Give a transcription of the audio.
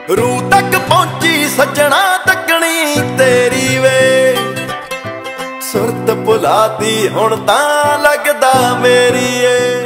ਰੂ ਤੱਕ ਪਹੁੰਚੀ ਸੱਜਣਾ ਤੱਕਣੀ ਤੇਰੀ ਵੇ। ਸੁਰਤ ਭੁਲਾਤੀ ਹੁਣ ਤਾਂ ਲੱਗਦਾ ਮੇਰੀ ਏ।